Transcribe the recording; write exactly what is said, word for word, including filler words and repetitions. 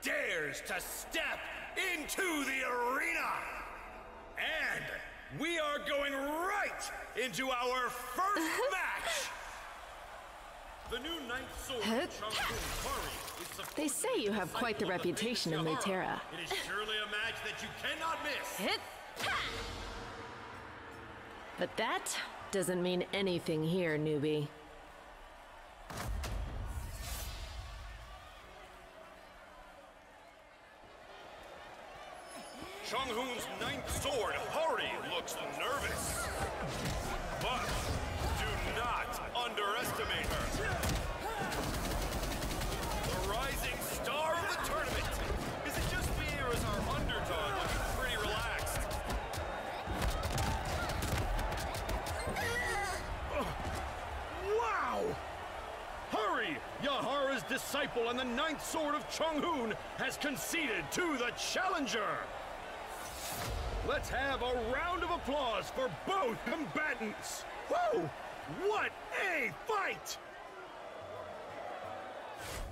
dares to step into the arena. And we are going right into our first match. The new ninth sword, Changhun is supposed They say you have quite the reputation in Mutera. It is surely a match that you cannot miss. But that doesn't mean anything here, newbie. Changhun's ninth sword, Hari, looks nervous. But do not underestimate her. The rising star of the tournament. Is it just me or is our underdog looking pretty relaxed? Uh, wow! Hari, Yahara's disciple and the ninth sword of Changhun, has conceded to the challenger. Let's have a round of applause for both combatants! Whoa! What a fight!